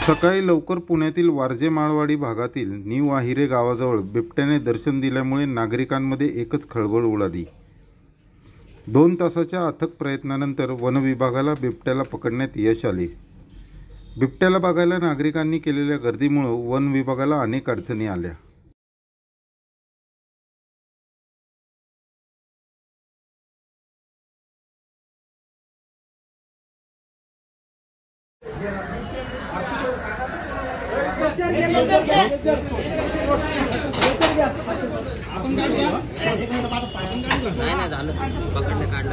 सकाळी लवकर पुण्यातील वारजे माळवाडी भागातील न्यू आहिरे गावाजवळ बिबट्याने दर्शन दिल्यामुळे नागरिकांमध्ये एकच खळबळ उडाली। 2 तासाच्या अथक प्रयत्नानंतर वन विभागाला बिबट्याला पकडण्यात यश आले। बिबट्याला बघायला नागरिकांनी केलेल्या गर्दीमुळे वन विभागाला अनेक अडचणी आल्या। नाही झालं पकडलं काढलं